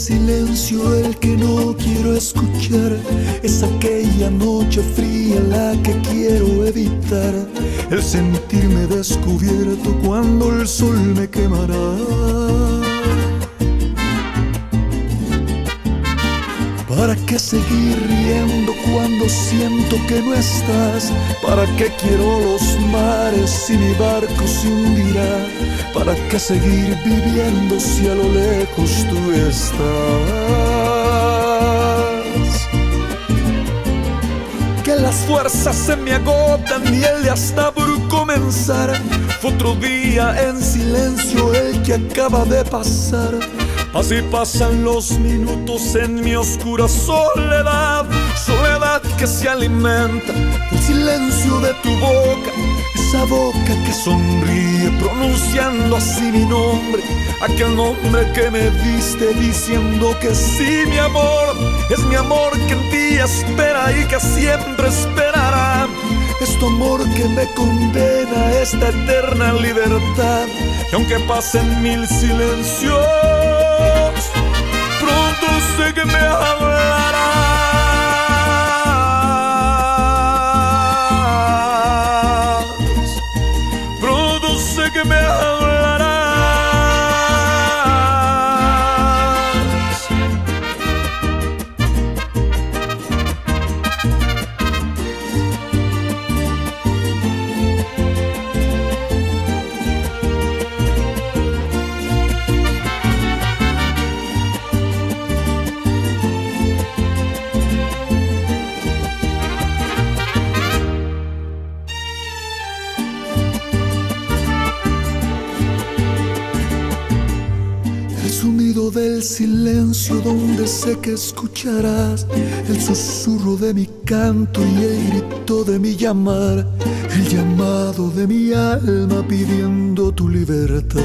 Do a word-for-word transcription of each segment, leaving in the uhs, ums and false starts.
silencio el que no quiero escuchar. Es aquella noche fría la que quiero evitar. El sentirme descubierto cuando el sol me quemará. ¿Para qué seguir riendo cuando siento que no estás? ¿Para qué quiero los mares y mi barco se hundirá? ¿Para qué seguir viviendo si a lo lejos tú estás? Que las fuerzas se me agotan y el día está por comenzar. Fue otro día en silencio el que acaba de pasar. Así pasan los minutos en mi oscura soledad. Soledad que se alimenta del silencio de tu boca. Esa boca que sonríe pronunciando así mi nombre. Aquel nombre que me diste diciendo que sí, mi amor. Es mi amor que en ti espera y que siempre esperará. Es tu amor que me condena a esta eterna libertad. Y aunque pasen mil silencios, pronto sé que me hablarás. Pronto sé que me hablarás. Del silencio donde sé que escucharás el susurro de mi canto y el grito de mi llamar, el llamado de mi alma pidiendo tu libertad.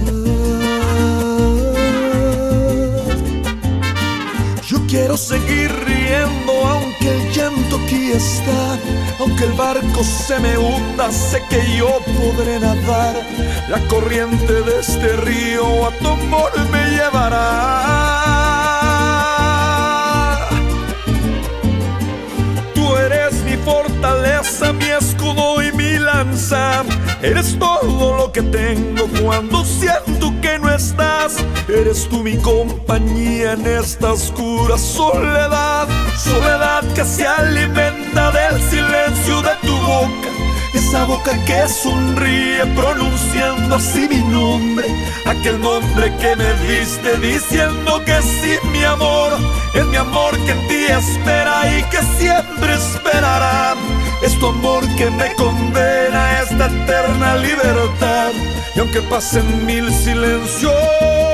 Yo quiero seguir riendo aunque el llanto aquí está, aunque el barco se me hunda, sé que yo podré nadar. La corriente de este río a tu amor me llevará. Tú eres mi fortaleza, mi escudo y mi lanza. Eres todo lo que tengo cuando siento que no estás. Eres tú mi compañía en esta oscura soledad. Soledad que se alimenta del silencio de tu boca. Esa boca que sonríe pronunciando así mi nombre. Aquel nombre que me diste diciendo que sí, mi amor. Es mi amor que en ti espera y que siempre esperará. Es tu amor que me condena a esta eterna libertad. Y aunque pasen mil silencios,